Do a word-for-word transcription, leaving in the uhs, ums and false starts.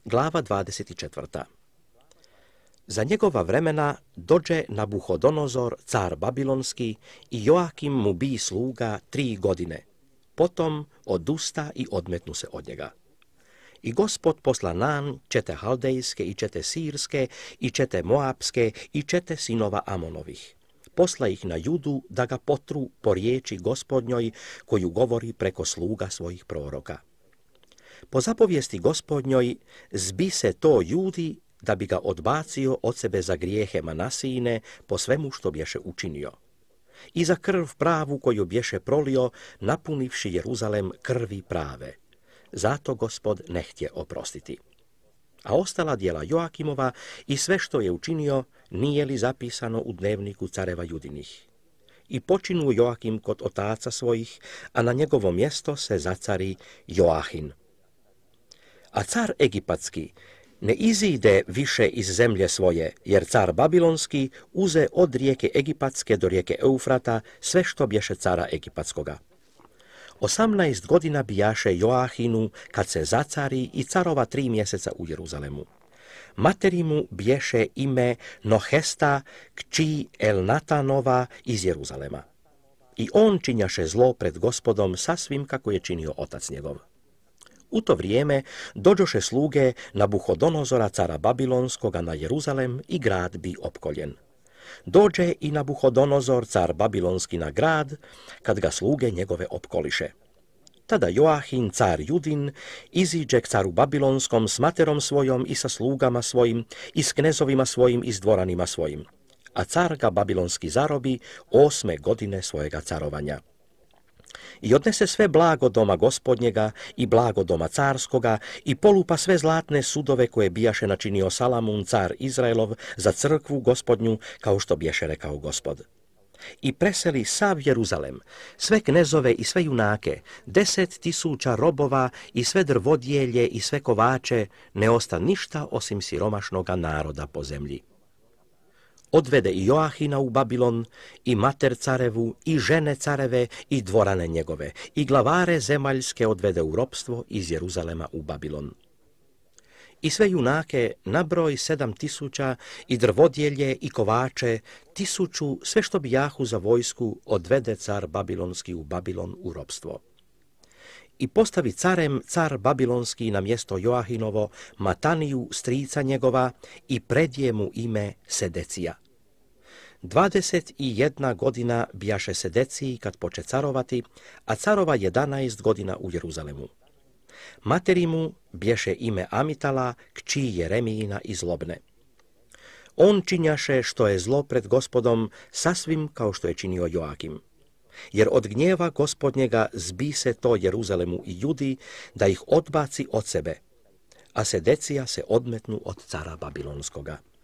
Glava dvadeset četvrta. Za njegova vremena dođe Nabuhodonozor, car babilonski, i Joakim mu bi sluga tri godine. Potom odusta i odmetnu se od njega. I Gospod posla nan čete haldejske i čete sirske i čete moapske i čete sinova Amonovih. Posla ih na Judu da ga potru po riječi Gospodnjoj koju govori preko sluga svojih proroka. Po zapovijesti Gospodnjoj zbi se to Judi da bi ga odbacio od sebe za grijehe Manasijine po svemu što bješe učinio. I za krv pravu koju bješe prolio, napunivši Jeruzalem krvi prave. Zato Gospod ne htje oprostiti. A ostala djela Joakimova i sve što je učinio nije li zapisano u dnevniku careva Judinih. I počinu Joakim kod otaca svojih, a na njegovo mjesto se zacari Joahin. A car egipatski ne izide više iz zemlje svoje, jer car babilonski uze od rijeke Egipatske do rijeke Eufrata sve što bješe cara egipatskoga. Osamnaest godina bijaše Joahinu kad se zacari i carova tri mjeseca u Jeruzalemu. Materi mu bješe ime Nohesta, kći Elnatanova iz Jeruzalema. I on činjaše zlo pred Gospodom sasvim kako je činio otac njegov. U to vrijeme dođoše sluge Nabuhodonozora cara babilonskoga na Jeruzalem i grad bi opkoljen. Dođe i Nabuhodonozor car babilonski na grad, kad ga sluge njegove opkoliše. Tada Joahin car Judin iziđe k caru babilonskom s materom svojom i sa slugama svojim i s knezovima svojim i s dvoranima svojim. A car ga babilonski zarobi osme godine svojega carovanja. I odnese sve blago doma gospodnjega i blago doma carskoga i polupa sve zlatne sudove koje bijaše načinio Salamun car Izraelov za crkvu gospodnju, kao što bješe rekao Gospod. I preseli sav Jeruzalem, sve knezove i sve junake, deset tisuća robova i sve drvodjelje i sve kovače, ne osta ništa osim siromašnoga naroda po zemlji. Odvede i Joahina u Babilon, i mater carevu, i žene careve, i dvorane njegove, i glavare zemaljske odvede u ropstvo iz Jeruzalema u Babilon. I sve junake nabroj sedam tisuća, i drvodjelje, i kovače, tisuću, sve što bijahu za vojsku, odvede car babilonski u Babilon u ropstvo. I postavi carem car babilonski na mjesto Joahinovo Mataniju, strica njegova, i predje mu ime Sedecija. Dvadeset i jedna godina bijaše Sedeciji kad poče carovati, a carova jedanaest godina u Jeruzalemu. Materi mu bješe ime Amitala, kći Jeremijina iz Lobne. On činjaše što je zlo pred Gospodom, sasvim kao što je činio Joakim. Jer od gnjeva Gospodnjega zbi se to Jeruzalemu i Judi, da ih odbaci od sebe, a Sedecija se odmetnu od cara babilonskoga.